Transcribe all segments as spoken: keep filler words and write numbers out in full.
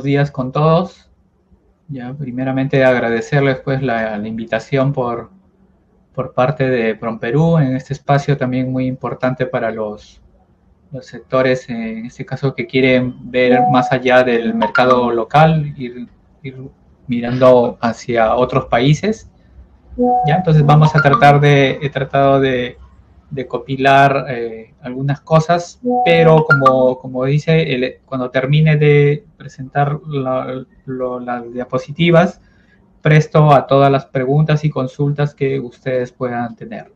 días con todos. Ya, primeramente agradecerles pues la, la invitación por, por parte de PromPerú en este espacio también muy importante para los, los sectores, en este caso que quieren ver más allá del mercado local, ir, ir mirando hacia otros países. Ya, entonces vamos a tratar de, he tratado de, de copilar eh, algunas cosas, pero como, como dice, el, cuando termine de presentar la, lo, las diapositivas, presto a todas las preguntas y consultas que ustedes puedan tener.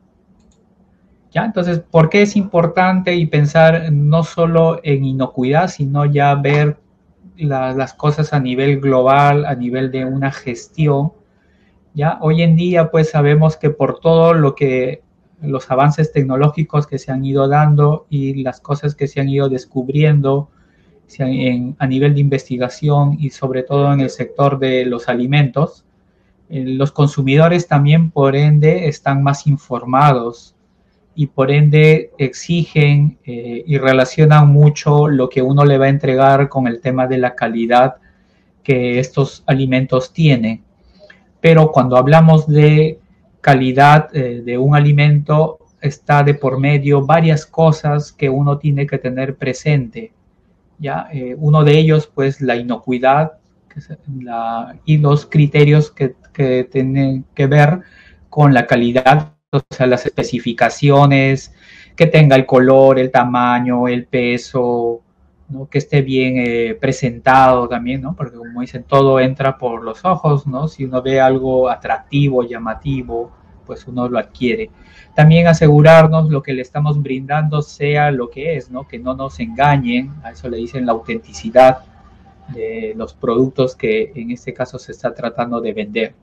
¿Ya? Entonces, ¿por qué es importante y pensar no solo en inocuidad, sino ya ver la, las cosas a nivel global, a nivel de una gestión? ¿Ya? Hoy en día, pues sabemos que por todo lo que los avances tecnológicos que se han ido dando y las cosas que se han ido descubriendo en, a nivel de investigación y sobre todo en el sector de los alimentos, eh, los consumidores también por ende están más informados y por ende exigen eh, y relacionan mucho lo que uno le va a entregar con el tema de la calidad que estos alimentos tienen. Pero cuando hablamos de calidad eh, de un alimento, está de por medio varias cosas que uno tiene que tener presente. ¿Ya? Eh, uno de ellos, pues, la inocuidad que es la, y los criterios que, que tienen que ver con la calidad, o sea, las especificaciones, que tenga el color, el tamaño, el peso, ¿no? Que esté bien eh, presentado también, ¿no? Porque como dicen, todo entra por los ojos, ¿no? Si uno ve algo atractivo, llamativo, pues uno lo adquiere. También asegurarnos lo que le estamos brindando sea lo que es, ¿no? Que no nos engañen, a eso le dicen la autenticidad de los productos que en este caso se está tratando de vender.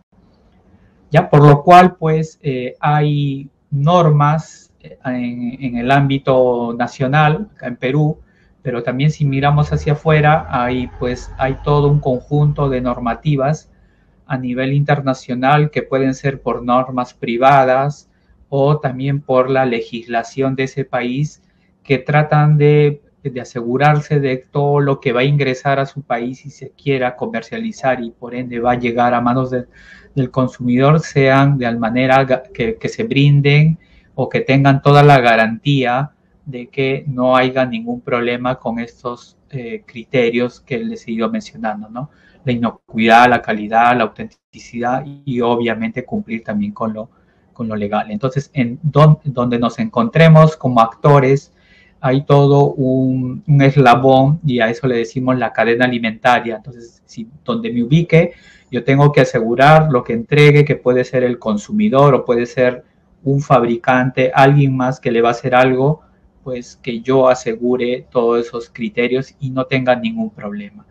Ya, por lo cual, pues, eh, hay normas en, en el ámbito nacional, acá en Perú, pero también si miramos hacia afuera, hay, pues, hay todo un conjunto de normativas a nivel internacional que pueden ser por normas privadas o también por la legislación de ese país que tratan de, de asegurarse de todo lo que va a ingresar a su país y se quiera comercializar y por ende va a llegar a manos de, del consumidor sean de manera que, que se brinden o que tengan toda la garantía de que no haya ningún problema con estos eh, criterios que les he ido mencionando, ¿no? La inocuidad, la calidad, la autenticidad y, y obviamente cumplir también con lo, con lo legal. Entonces, en don, donde nos encontremos como actores, hay todo un, un eslabón y a eso le decimos la cadena alimentaria. Entonces, si, donde me ubique, yo tengo que asegurar lo que entregue, que puede ser el consumidor o puede ser un fabricante, alguien más que le va a hacer algo, pues que yo asegure todos esos criterios y no tenga ningún problema.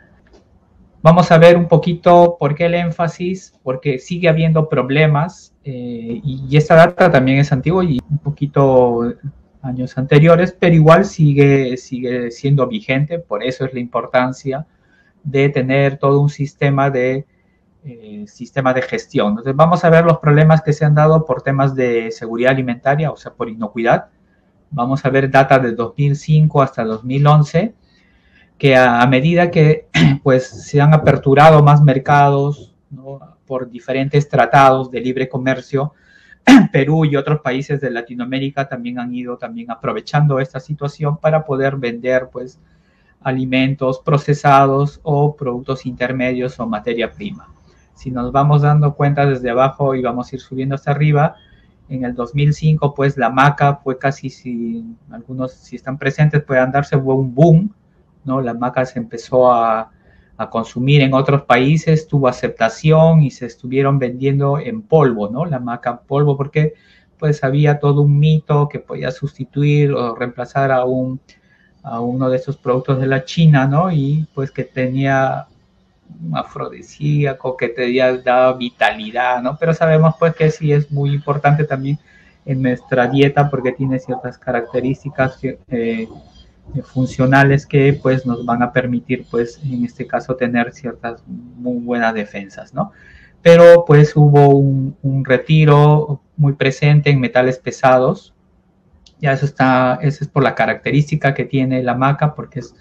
Vamos a ver un poquito por qué el énfasis, porque sigue habiendo problemas eh, y, y esta data también es antigua y un poquito años anteriores, pero igual sigue, sigue siendo vigente, por eso es la importancia de tener todo un sistema de, eh, sistema de gestión. Entonces vamos a ver los problemas que se han dado por temas de seguridad alimentaria, o sea, por inocuidad. Vamos a ver data de dos mil cinco hasta dos mil once, que a, a medida que pues, se han aperturado más mercados, ¿no? Por diferentes tratados de libre comercio, Perú y otros países de Latinoamérica también han ido también aprovechando esta situación para poder vender pues, alimentos procesados o productos intermedios o materia prima. Si nos vamos dando cuenta desde abajo y vamos a ir subiendo hasta arriba, en el dos mil cinco, pues la maca fue casi, si algunos si están presentes puedan darse fue un boom, ¿no? La maca se empezó a, a consumir en otros países, tuvo aceptación y se estuvieron vendiendo en polvo, ¿no? La maca en polvo, porque pues había todo un mito que podía sustituir o reemplazar a, un, a uno de esos productos de la China, ¿no? Y pues que tenía un afrodisíaco que te da vitalidad, ¿no? Pero sabemos pues que sí es muy importante también en nuestra dieta porque tiene ciertas características eh, funcionales que pues nos van a permitir pues en este caso tener ciertas muy buenas defensas, ¿no? Pero pues hubo un, un retiro muy presente en metales pesados, ya eso está, eso es por la característica que tiene la maca porque es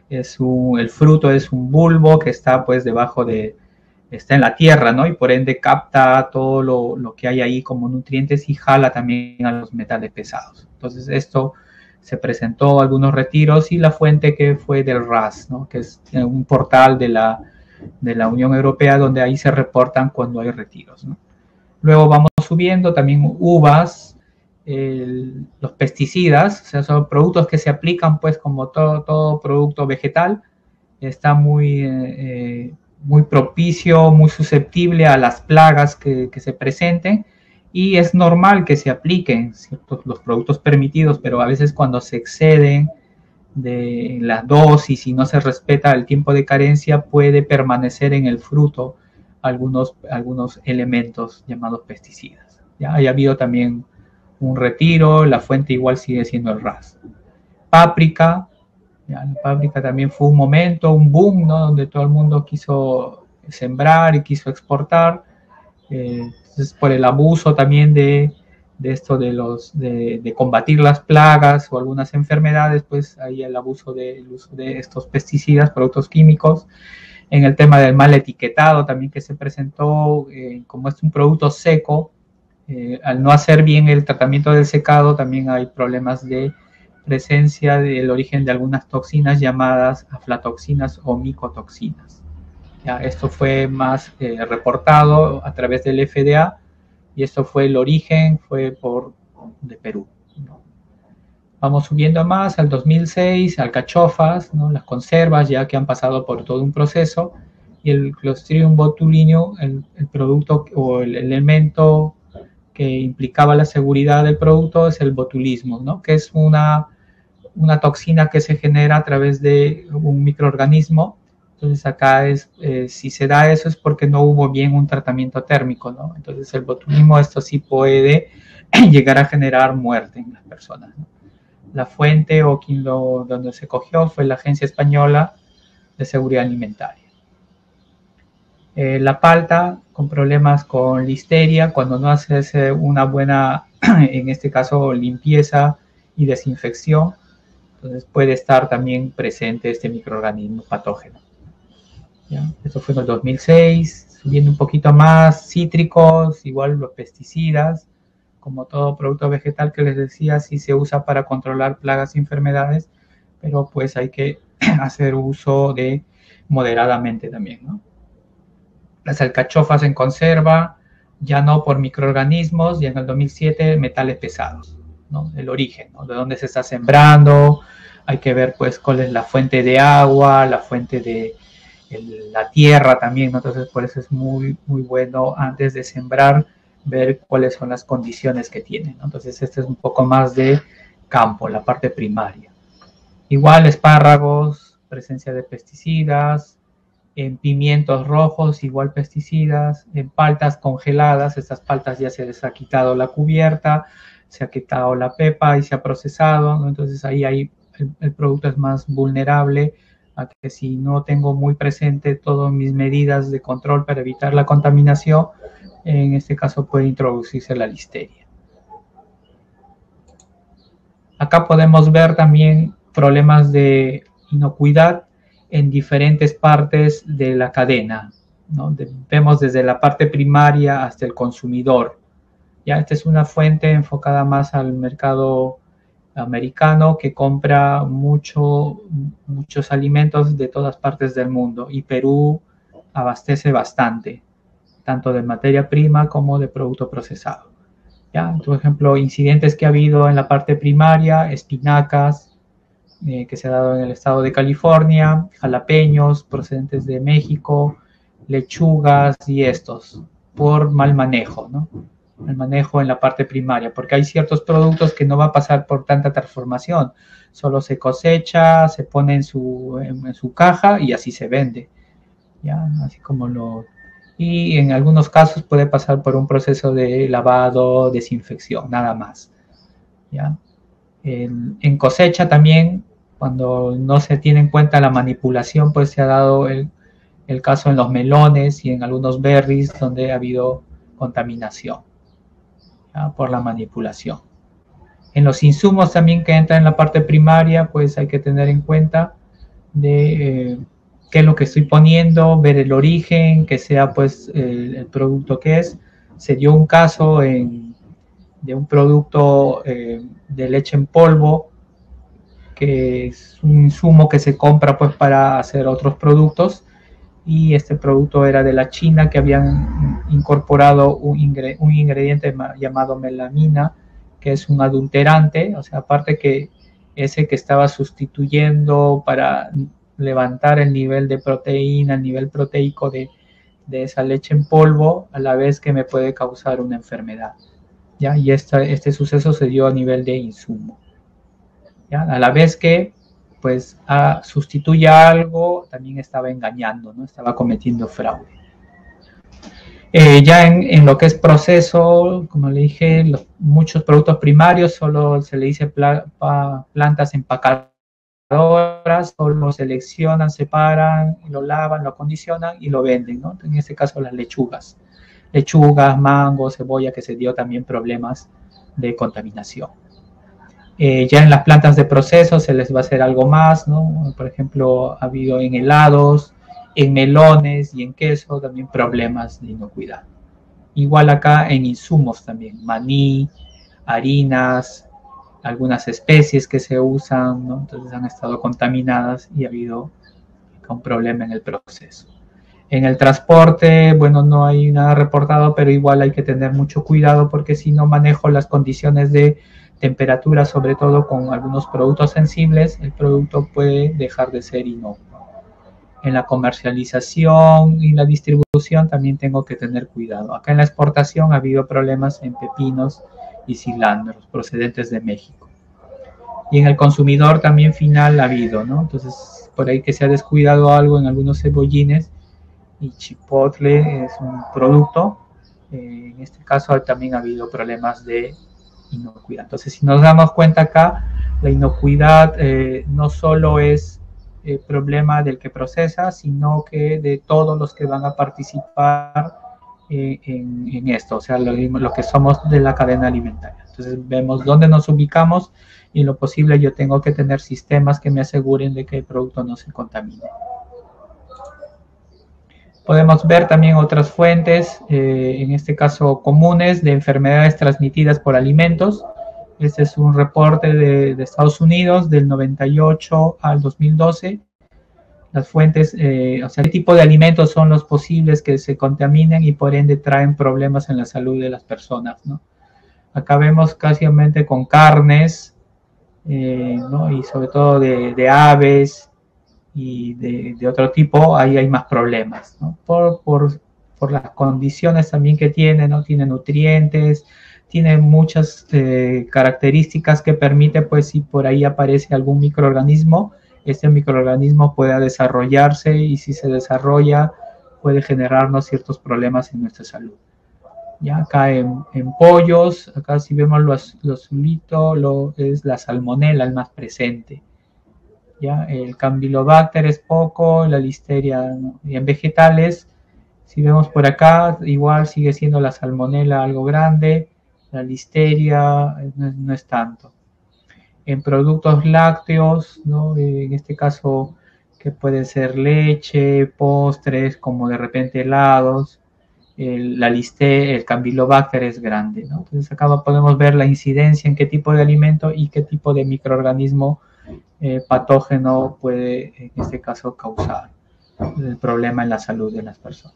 es un, el fruto es un bulbo que está pues debajo de, está en la tierra, ¿no? Y por ende capta todo lo, lo que hay ahí como nutrientes y jala también a los metales pesados. Entonces esto se presentó algunos retiros y la fuente que fue del R A S, ¿no? Que es un portal de la, de la Unión Europea donde ahí se reportan cuando hay retiros, ¿no? Luego vamos subiendo también uvas, el, los pesticidas, o sea, son productos que se aplican pues como todo, todo producto vegetal, está muy, eh, muy propicio, muy susceptible a las plagas que, que se presenten y es normal que se apliquen ciertos, los productos permitidos, pero a veces cuando se exceden de la dosis y no se respeta el tiempo de carencia puede permanecer en el fruto algunos, algunos elementos llamados pesticidas. ¿Ya? Ha habido también un retiro, la fuente igual sigue siendo el R A S. Páprica, ¿ya? La páprica también fue un momento, un boom, ¿no? Donde todo el mundo quiso sembrar y quiso exportar. Eh, entonces, por el abuso también de, de esto de, los, de, de combatir las plagas o algunas enfermedades, pues hay el abuso del uso de estos pesticidas, productos químicos. En el tema del mal etiquetado también que se presentó, eh, como es un producto seco, eh, al no hacer bien el tratamiento del secado también hay problemas de presencia del origen de algunas toxinas llamadas aflatoxinas o micotoxinas. Ya, esto fue más eh, reportado a través del F D A y esto fue el origen, fue por de Perú, ¿no? Vamos subiendo más al dos mil seis, alcachofas, ¿no? Las conservas ya que han pasado por todo un proceso y el Clostridium botulinum, el, el producto o el elemento que implicaba la seguridad del producto es el botulismo, ¿no? Que es una, una toxina que se genera a través de un microorganismo. Entonces acá es, eh, si se da eso es porque no hubo bien un tratamiento térmico, ¿no? Entonces el botulismo, esto sí puede llegar a generar muerte en las personas, ¿no? La fuente o quien lo, donde se cogió fue la Agencia Española de Seguridad Alimentaria. Eh, la palta con problemas con listeria, cuando no haces una buena, en este caso, limpieza y desinfección, entonces puede estar también presente este microorganismo patógeno. ¿Ya? Esto fue en el dos mil seis, subiendo un poquito más, cítricos, igual los pesticidas, como todo producto vegetal que les decía, sí se usa para controlar plagas y enfermedades, pero pues hay que hacer uso de moderadamente también, ¿no? Las alcachofas en conserva, ya no por microorganismos, y en el dos mil siete metales pesados, ¿no? El origen, ¿no? De dónde se está sembrando, hay que ver pues cuál es la fuente de agua, la fuente de el, la tierra también, ¿no? Entonces por eso es muy, muy bueno antes de sembrar ver cuáles son las condiciones que tienen, ¿no? Entonces este es un poco más de campo, la parte primaria. Igual espárragos, presencia de pesticidas, en pimientos rojos, igual pesticidas, en paltas congeladas, estas paltas ya se les ha quitado la cubierta, se ha quitado la pepa y se ha procesado, ¿no? Entonces ahí hay, el, el producto es más vulnerable a que si no tengo muy presente todas mis medidas de control para evitar la contaminación, en este caso puede introducirse la listeria. Acá podemos ver también problemas de inocuidad en diferentes partes de la cadena, ¿no? De, vemos desde la parte primaria hasta el consumidor. Ya, esta es una fuente enfocada más al mercado americano que compra mucho, muchos alimentos de todas partes del mundo y Perú abastece bastante, tanto de materia prima como de producto procesado. ¿Ya? Por ejemplo, incidentes que ha habido en la parte primaria, espinacas, eh, que se ha dado en el estado de California, jalapeños procedentes de México, lechugas y estos, por mal manejo, ¿no? El manejo en la parte primaria, porque hay ciertos productos que no va a pasar por tanta transformación, solo se cosecha, se pone en su, en, en su caja y así se vende, ¿ya? Así como lo... Y en algunos casos puede pasar por un proceso de lavado, desinfección, nada más, ¿ya? En, en cosecha también, cuando no se tiene en cuenta la manipulación, pues se ha dado el, el caso en los melones y en algunos berries donde ha habido contaminación, ¿ya? Por la manipulación. En los insumos también que entran en la parte primaria, pues hay que tener en cuenta de eh, qué es lo que estoy poniendo, ver el origen, que sea pues el, el producto que es. Se dio un caso en, de un producto eh, de leche en polvo, que es un insumo que se compra pues para hacer otros productos, y este producto era de la China, que habían incorporado un, ingre un ingrediente llamado melamina, que es un adulterante, o sea, aparte que ese que estaba sustituyendo para levantar el nivel de proteína, el nivel proteico de, de esa leche en polvo, a la vez que me puede causar una enfermedad, ¿ya? Y esta, este suceso se dio a nivel de insumo, ¿ya? A la vez que pues a, sustituye algo, también estaba engañando, ¿no? Estaba cometiendo fraude. Eh, ya en, en, lo que es proceso, como le dije, los, muchos productos primarios solo se le dice pla, pa, plantas empacadoras, solo seleccionan, separan, lo lavan, lo acondicionan y lo venden, ¿no? En este caso las lechugas, lechugas, mango, cebolla, que se dio también problemas de contaminación. Eh, ya en las plantas de proceso se les va a hacer algo más, ¿no? Por ejemplo, ha habido en helados, en melones y en queso también problemas de inocuidad. Igual acá en insumos también, maní, harinas, algunas especies que se usan, ¿no? Entonces han estado contaminadas y ha habido un problema en el proceso. En el transporte, bueno, no hay nada reportado, pero igual hay que tener mucho cuidado, porque si no manejo las condiciones de temperatura, sobre todo con algunos productos sensibles, el producto puede dejar de ser inocuo. En la comercialización y la distribución también tengo que tener cuidado. Acá en la exportación ha habido problemas en pepinos y cilantros procedentes de México. Y en el consumidor también final ha habido, ¿no? Entonces, por ahí que se ha descuidado algo en algunos cebollines, y chipotle es un producto. Eh, en este caso también ha habido problemas de inocuidad. Entonces, si nos damos cuenta acá, la inocuidad eh, no solo es el problema del que procesa, sino que de todos los que van a participar eh, en, en esto, o sea, lo, lo que somos de la cadena alimentaria. Entonces, vemos dónde nos ubicamos, y en lo posible yo tengo que tener sistemas que me aseguren de que el producto no se contamine. Podemos ver también otras fuentes, eh, en este caso comunes, de enfermedades transmitidas por alimentos. Este es un reporte de, de Estados Unidos del noventa y ocho al dos mil doce. Las fuentes, eh, o sea, qué tipo de alimentos son los posibles que se contaminen y por ende traen problemas en la salud de las personas, ¿no? Acá vemos casi con carnes, eh, ¿no? Y sobre todo de, de aves, y de, de otro tipo, ahí hay más problemas, ¿no? Por, por, por las condiciones también que tiene, ¿no? Tiene nutrientes, tiene muchas eh, características que permite, pues, si por ahí aparece algún microorganismo, este microorganismo pueda desarrollarse, y si se desarrolla, puede generarnos ciertos problemas en nuestra salud. Ya acá en, en pollos, acá si vemos los, los azulitos, lo, es la salmonela el más presente. ¿Ya? El Campylobacter es poco, la listeria, ¿no? Y en vegetales, si vemos por acá, igual sigue siendo la salmonela algo grande, la listeria no, no es tanto. En productos lácteos, ¿no? En este caso, que pueden ser leche, postres, como de repente helados, el, la listeria, el Campylobacter es grande, ¿no? Entonces acá podemos ver la incidencia en qué tipo de alimento y qué tipo de microorganismo Eh, patógeno puede, en este caso, causar el problema en la salud de las personas.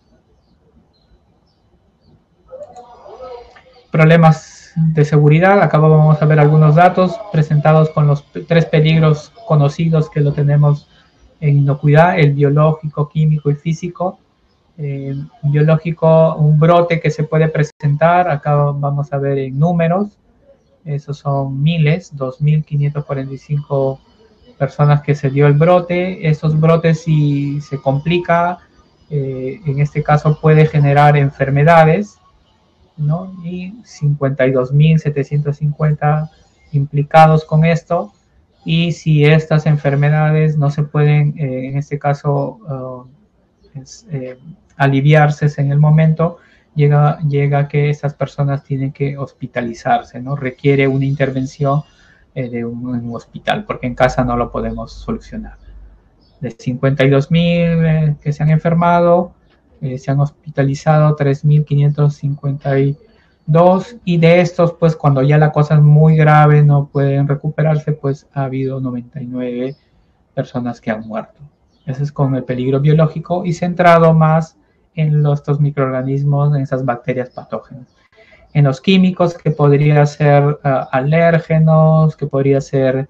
Problemas de seguridad. Acá vamos a ver algunos datos presentados con los tres peligros conocidos que lo tenemos en inocuidad: el biológico, químico y físico. Eh, biológico, un brote que se puede presentar. Acá vamos a ver en números. Esos son miles, dos mil quinientos cuarenta y cinco personas que se dio el brote. Estos brotes, si se complica, eh, en este caso puede generar enfermedades, ¿no? Y cincuenta y dos mil setecientos cincuenta implicados con esto. Y si estas enfermedades no se pueden, eh, en este caso, uh, es, eh, aliviarse en el momento, llega, llega que estas personas tienen que hospitalizarse, ¿no? Requiere una intervención de un, un hospital, porque en casa no lo podemos solucionar. De cincuenta y dos mil eh, que se han enfermado, eh, se han hospitalizado tres mil quinientos cincuenta y dos, y de estos, pues cuando ya la cosa es muy grave, no pueden recuperarse, pues ha habido noventa y nueve personas que han muerto. Eso es con el peligro biológico y centrado más en los, estos microorganismos, en esas bacterias patógenas. En los químicos, que podría ser uh, alérgenos, que podría ser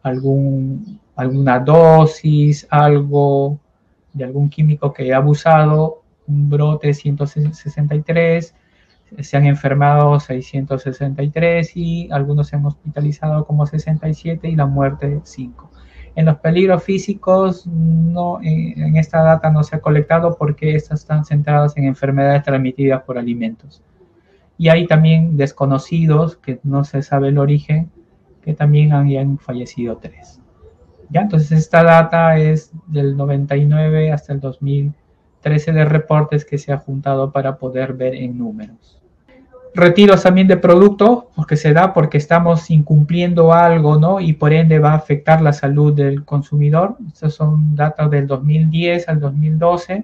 algún, alguna dosis, algo de algún químico que haya abusado, un brote ciento sesenta y tres, se han enfermado seiscientos sesenta y tres y algunos se han hospitalizado como sesenta y siete y la muerte cinco. En los peligros físicos, no, en, en esta data no se ha colectado porque estas están centradas en enfermedades transmitidas por alimentos. Y hay también desconocidos, que no se sabe el origen, que también han, han fallecido tres. ¿Ya? Entonces esta data es del noventa y nueve hasta el dos mil trece de reportes que se ha juntado para poder ver en números. Retiros también de productos, porque se da porque estamos incumpliendo algo, ¿no? Y por ende va a afectar la salud del consumidor. Estos son datos del dos mil diez al dos mil doce.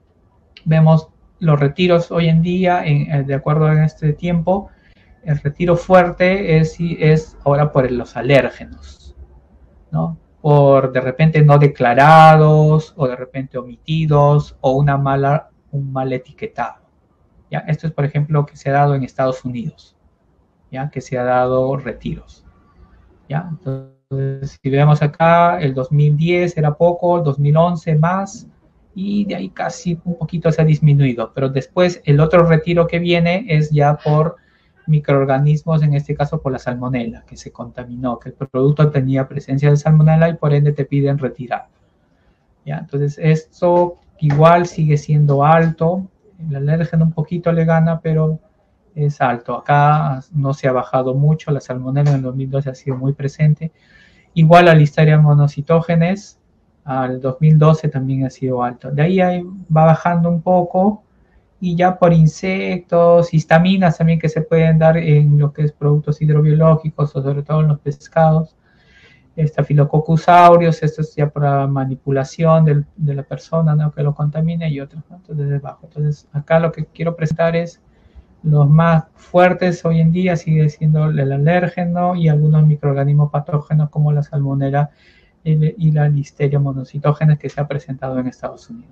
Vemos los retiros hoy en día, en, de acuerdo a este tiempo. El retiro fuerte es, es ahora por los alérgenos, ¿no? Por de repente no declarados, o de repente omitidos, o una mala, un mal etiquetado. ¿Ya? Esto es, por ejemplo, que se ha dado en Estados Unidos, ¿ya? Que se ha dado retiros. ¿Ya? Entonces, si vemos acá, el dos mil diez era poco, el dos mil once más, y de ahí casi un poquito se ha disminuido. Pero después el otro retiro que viene es ya por microorganismos, en este caso por la salmonela, que se contaminó, que el producto tenía presencia de salmonela y por ende te piden retirar. ¿Ya? Entonces, esto igual sigue siendo alto. El alérgeno un poquito le gana, pero es alto. Acá no se ha bajado mucho. La salmonela en el dos mil doce ha sido muy presente. Igual a Listeria monocytogenes, al dos mil doce también ha sido alto. De ahí, ahí va bajando un poco. Y ya por insectos, histaminas también que se pueden dar en lo que es productos hidrobiológicos, o sobre todo en los pescados. Staphylococcus aureus, esto es ya para manipulación del, de la persona, ¿no? Que lo contamina, y otros, ¿no? Entonces es bajo. Entonces acá lo que quiero presentar es los más fuertes hoy en día, sigue siendo el alérgeno y algunos microorganismos patógenos como la salmonela y la Listeria monocytogenes que se ha presentado en Estados Unidos.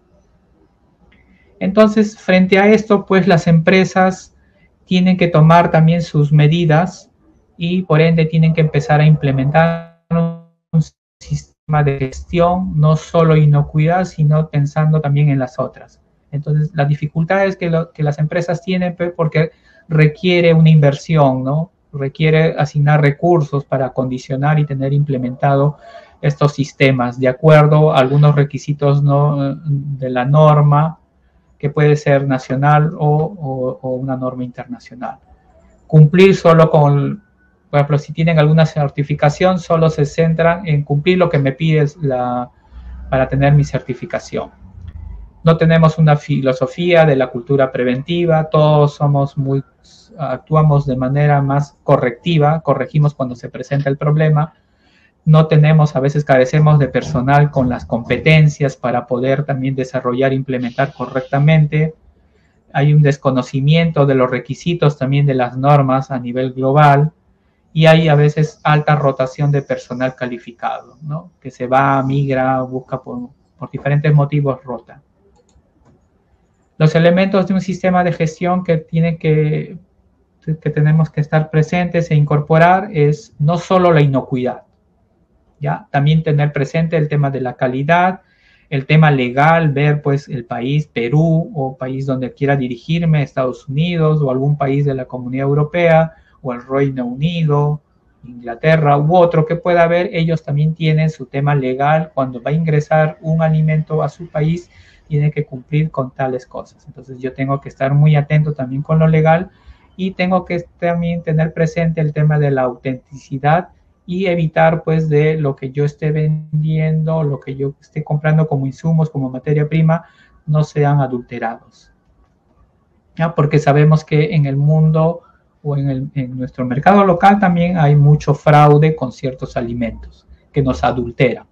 Entonces, frente a esto, pues las empresas tienen que tomar también sus medidas y por ende tienen que empezar a implementar un sistema de gestión, no solo inocuidad, sino pensando también en las otras. Entonces, la dificultad es que, lo, que las empresas tienen, pues, porque requiere una inversión, ¿no? Requiere asignar recursos para acondicionar y tener implementado estos sistemas de acuerdo a algunos requisitos, ¿no? De la norma, que puede ser nacional o, o, o una norma internacional. Cumplir solo con, por ejemplo, si tienen alguna certificación, solo se centran en cumplir lo que me pides la, para tener mi certificación. No tenemos una filosofía de la cultura preventiva, todos somos muy, actuamos de manera más correctiva, corregimos cuando se presenta el problema. No tenemos, a veces carecemos de personal con las competencias para poder también desarrollar e implementar correctamente. Hay un desconocimiento de los requisitos también de las normas a nivel global y hay a veces alta rotación de personal calificado, ¿no? Que se va, migra, busca por, por diferentes motivos, rota. Los elementos de un sistema de gestión que tienen que, que tenemos que estar presentes e incorporar es no solo la inocuidad, ¿ya? También tener presente el tema de la calidad, el tema legal, ver pues el país, Perú, o país donde quiera dirigirme, Estados Unidos, o algún país de la Comunidad Europea, o el Reino Unido, Inglaterra, u otro que pueda haber, ellos también tienen su tema legal. Cuando va a ingresar un alimento a su país, tiene que cumplir con tales cosas. Entonces yo tengo que estar muy atento también con lo legal y tengo que también tener presente el tema de la autenticidad y evitar pues de lo que yo esté vendiendo, lo que yo esté comprando como insumos, como materia prima, no sean adulterados. ¿Ya? Porque sabemos que en el mundo o en, el, en nuestro mercado local también hay mucho fraude con ciertos alimentos que nos adulteran.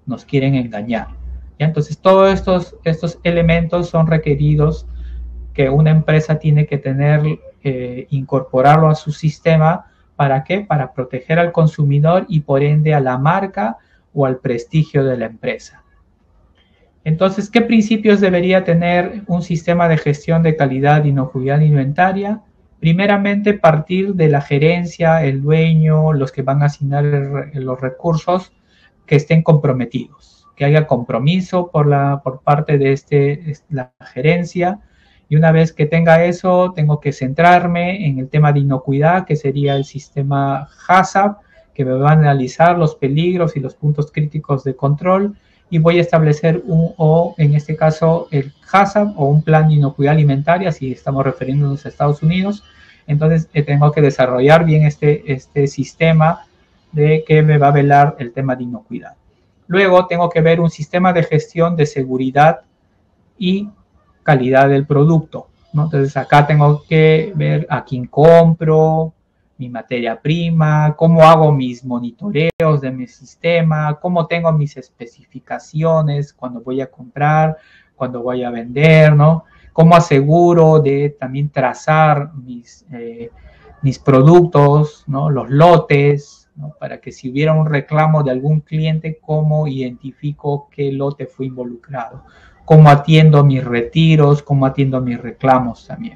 nos quieren engañar. ¿Ya? Entonces, todos estos, estos elementos son requeridos que una empresa tiene que tener, eh, incorporarlo a su sistema. ¿Para qué? Para proteger al consumidor y por ende a la marca o al prestigio de la empresa. Entonces, ¿qué principios debería tener un sistema de gestión de calidad, inocuidad alimentaria? Primeramente, partir de la gerencia, el dueño, los que van a asignar el, los recursos, que estén comprometidos, que haya compromiso por, la, por parte de este, la gerencia. Y una vez que tenga eso, tengo que centrarme en el tema de inocuidad, que sería el sistema HACCP, que me va a analizar los peligros y los puntos críticos de control, y voy a establecer un, o en este caso, el HACCP o un plan de inocuidad alimentaria, si estamos refiriéndonos a Estados Unidos. Entonces, eh, tengo que desarrollar bien este, este sistema de que me va a velar el tema de inocuidad. Luego, tengo que ver un sistema de gestión de seguridad y calidad del producto, ¿no? Entonces, acá tengo que ver a quién compro, mi materia prima, cómo hago mis monitoreos de mi sistema, cómo tengo mis especificaciones cuando voy a comprar, cuando voy a vender, ¿no? Cómo aseguro de también trazar mis, eh, mis productos, ¿no? Los lotes, ¿no? Para que si hubiera un reclamo de algún cliente, cómo identifico qué lote fue involucrado, cómo atiendo mis retiros, cómo atiendo mis reclamos también.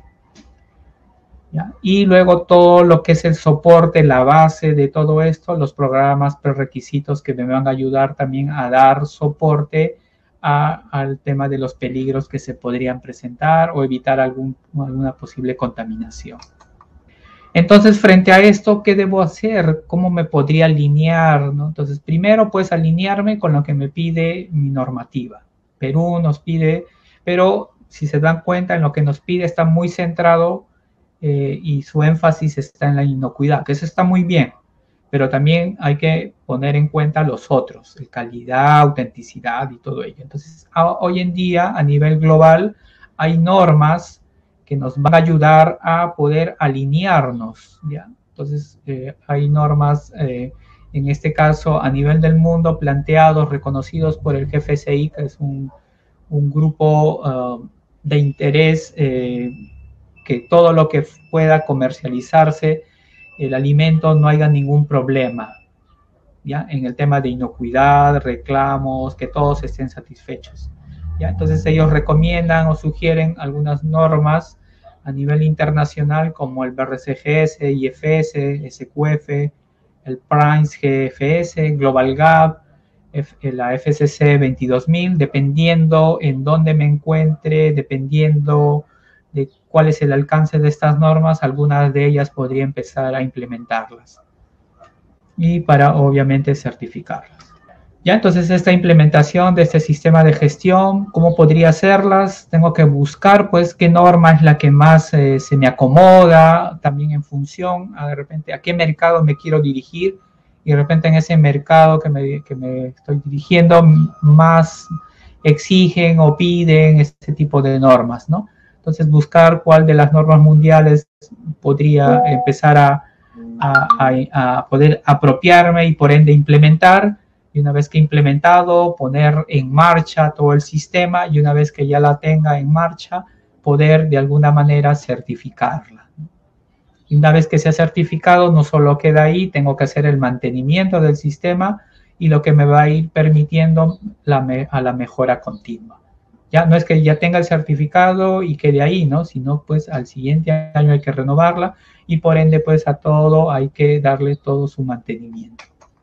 ¿Ya? Y luego todo lo que es el soporte, la base de todo esto, los programas prerequisitos que me van a ayudar también a dar soporte a, al tema de los peligros que se podrían presentar o evitar algún, alguna posible contaminación. Entonces, frente a esto, ¿qué debo hacer? ¿Cómo me podría alinear, ¿no? Entonces, primero, pues, alinearme con lo que me pide mi normativa. Perú nos pide, pero si se dan cuenta, en lo que nos pide está muy centrado eh, y su énfasis está en la inocuidad, que eso está muy bien, pero también hay que poner en cuenta los otros, calidad, autenticidad y todo ello. Entonces, a, hoy en día, a nivel global, hay normas que nos van a ayudar a poder alinearnos, ¿ya? Entonces, eh, hay normas, eh, en este caso, a nivel del mundo, planteados, reconocidos por el G F C I, que es un, un grupo uh, de interés, eh, que todo lo que pueda comercializarse, el alimento, no haya ningún problema, ¿ya? En el tema de inocuidad, reclamos, que todos estén satisfechos. ¿Ya? Entonces ellos recomiendan o sugieren algunas normas a nivel internacional como el B R C G S, I F S, S Q F, el PRIMES G F S, Global Gap, la F C C veintidós mil, dependiendo en dónde me encuentre, dependiendo de cuál es el alcance de estas normas, algunas de ellas podría empezar a implementarlas y para obviamente certificarlas. Ya, entonces esta implementación de este sistema de gestión, ¿cómo podría hacerlas? Tengo que buscar, pues, qué norma es la que más eh, se me acomoda, también en función, a de repente, a qué mercado me quiero dirigir, y de repente en ese mercado que me, que me estoy dirigiendo, más exigen o piden este tipo de normas, ¿no? Entonces, buscar cuál de las normas mundiales podría empezar a, a, a, a poder apropiarme y por ende implementar. Y una vez que implementado, poner en marcha todo el sistema, y una vez que ya la tenga en marcha, poder de alguna manera certificarla. Y una vez que sea certificado, no solo queda ahí, tengo que hacer el mantenimiento del sistema y lo que me va a ir permitiendo la me, a la mejora continua. Ya no es que ya tenga el certificado y quede ahí, ¿no? Sino pues al siguiente año hay que renovarla y por ende pues a todo hay que darle todo su mantenimiento.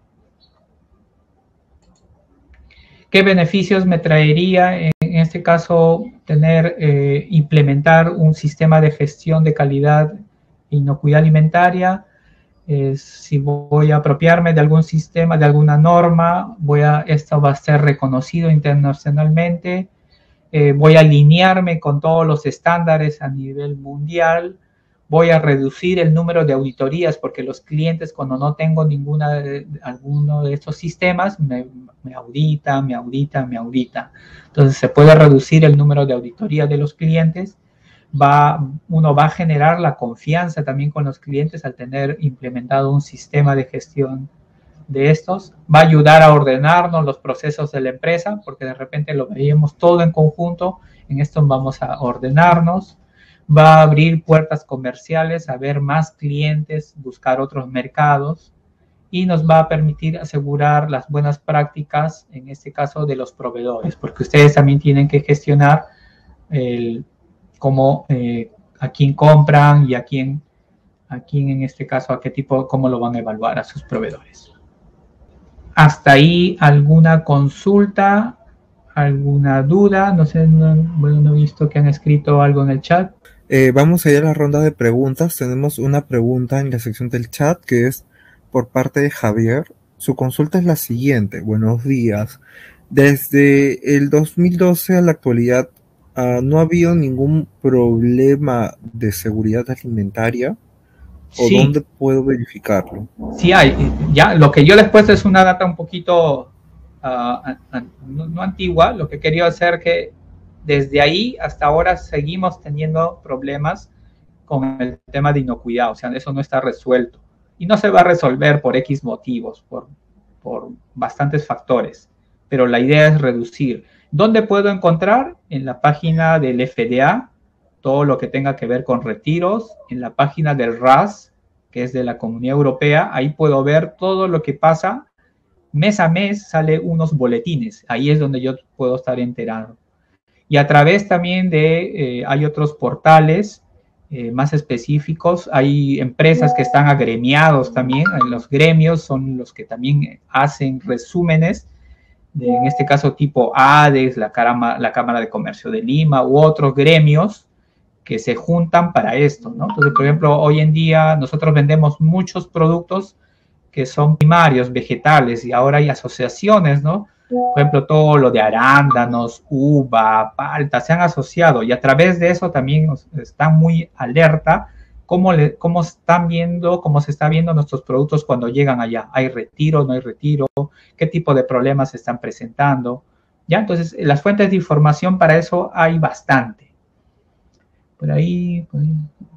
¿Qué beneficios me traería en este caso tener, eh, implementar un sistema de gestión de calidad e inocuidad alimentaria? Eh, si voy a apropiarme de algún sistema, de alguna norma, voy a, esto va a ser reconocido internacionalmente, eh, voy a alinearme con todos los estándares a nivel mundial, voy a reducir el número de auditorías porque los clientes, cuando no tengo ninguna de, alguno de estos sistemas, me, me auditan, me auditan, me auditan. Entonces se puede reducir el número de auditorías de los clientes. Va, uno va a generar la confianza también con los clientes al tener implementado un sistema de gestión de estos, va a ayudar a ordenarnos los procesos de la empresa, porque de repente lo veíamos todo en conjunto, en esto vamos a ordenarnos, va a abrir puertas comerciales, a ver más clientes, buscar otros mercados, y nos va a permitir asegurar las buenas prácticas, en este caso de los proveedores, porque ustedes también tienen que gestionar el, cómo, eh, a quién compran y a quién, a quién en este caso, a qué tipo, cómo lo van a evaluar a sus proveedores. Hasta ahí, ¿alguna consulta? ¿Alguna duda? No sé, no, bueno, no he visto que han escrito algo en el chat. Eh, vamos a ir a la ronda de preguntas. Tenemos una pregunta en la sección del chat que es por parte de Javier. Su consulta es la siguiente. Buenos días. Desde el dos mil doce a la actualidad, uh, ¿no ha habido ningún problema de seguridad alimentaria? ¿O Sí, dónde puedo verificarlo? sí hay. Ya, lo que yo les he puesto es una data un poquito uh, no, no antigua. Lo que quería hacer que desde ahí hasta ahora seguimos teniendo problemas con el tema de inocuidad. O sea, eso no está resuelto. Y no se va a resolver por X motivos, por, por bastantes factores. Pero la idea es reducir. ¿Dónde puedo encontrar? En la página del F D A, todo lo que tenga que ver con retiros, en la página del R A S, que es de la Comunidad Europea, ahí puedo ver todo lo que pasa. Mes a mes sale unos boletines, ahí es donde yo puedo estar enterado. Y a través también de, eh, hay otros portales eh, más específicos, hay empresas que están agremiados también, los gremios son los que también hacen resúmenes, de, en este caso tipo A D E S, la, Cámara, la Cámara de Comercio de Lima u otros gremios, que se juntan para esto, ¿no? Entonces, por ejemplo, hoy en día nosotros vendemos muchos productos que son primarios, vegetales, y ahora hay asociaciones, ¿no? Por ejemplo, todo lo de arándanos, uva, palta, se han asociado, y a través de eso también están muy alerta cómo, le, cómo están viendo, cómo se está viendo nuestros productos cuando llegan allá. ¿Hay retiro, no hay retiro? ¿Qué tipo de problemas se están presentando? ¿Ya? Entonces, las fuentes de información para eso hay bastante. Por ahí, pues,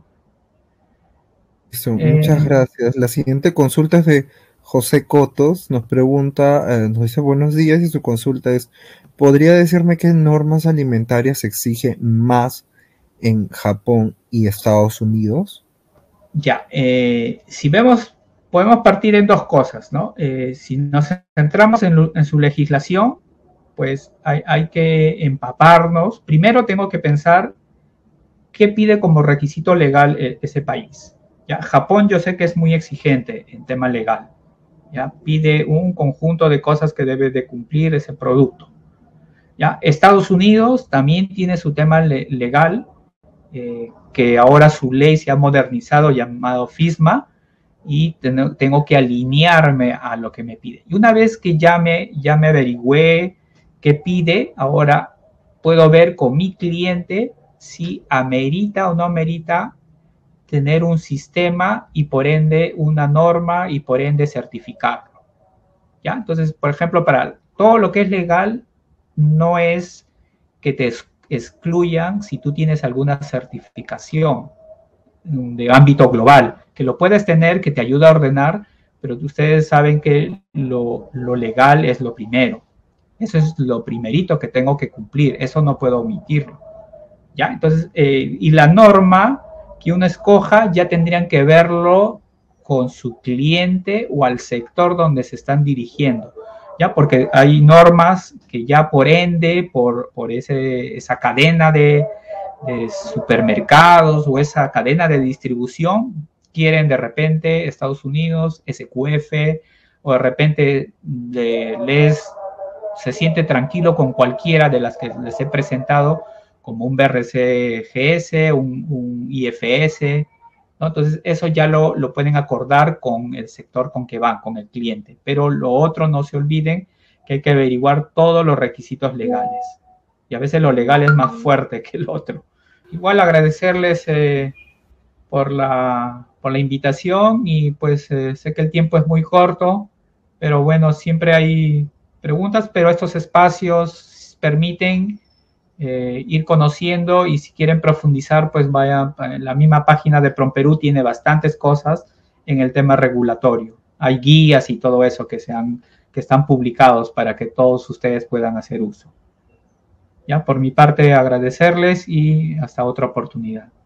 Listo, eh, muchas gracias. La siguiente consulta es de José Cotos. Nos pregunta, eh, nos dice buenos días y su consulta es, ¿podría decirme qué normas alimentarias se exige más en Japón y Estados Unidos? Ya, eh, si vemos, podemos partir en dos cosas, ¿no? Eh, si nos centramos en, en su legislación, pues hay, hay que empaparnos. Primero tengo que pensar qué pide como requisito legal ese país. ¿Ya? Japón yo sé que es muy exigente en tema legal. ¿Ya? Pide un conjunto de cosas que debe de cumplir ese producto. ¿Ya? Estados Unidos también tiene su tema le legal, eh, que ahora su ley se ha modernizado, llamado FISMA, y ten tengo que alinearme a lo que me pide. Y una vez que ya me, ya me averigüé qué pide, ahora puedo ver con mi cliente si amerita o no amerita tener un sistema y por ende una norma y por ende certificarlo. ¿Ya? Entonces, por ejemplo, para todo lo que es legal, no es que te excluyan si tú tienes alguna certificación de ámbito global, que lo puedes tener, que te ayuda a ordenar, pero ustedes saben que lo, lo legal es lo primero. Eso es lo primerito que tengo que cumplir, eso no puedo omitirlo. ¿Ya? Entonces, eh, y la norma que uno escoja ya tendrían que verlo con su cliente o al sector donde se están dirigiendo, ¿ya? Porque hay normas que ya por ende, por, por ese, esa cadena de, de supermercados o esa cadena de distribución, quieren de repente Estados Unidos, S Q F, o de repente de, les se siente tranquilo con cualquiera de las que les he presentado, como un B R C G S, un, un I F S, ¿no? Entonces eso ya lo, lo pueden acordar con el sector con que van, con el cliente, pero lo otro no se olviden que hay que averiguar todos los requisitos legales, y a veces lo legal es más fuerte que el otro. Igual agradecerles eh, por, la, por la invitación, y pues eh, sé que el tiempo es muy corto, pero bueno, siempre hay preguntas, pero estos espacios permiten eh, ir conociendo, y si quieren profundizar, pues vaya, la misma página de PromPerú tiene bastantes cosas en el tema regulatorio. hay guías y todo eso que, se han, que están publicados para que todos ustedes puedan hacer uso. Ya, por mi parte, agradecerles y hasta otra oportunidad.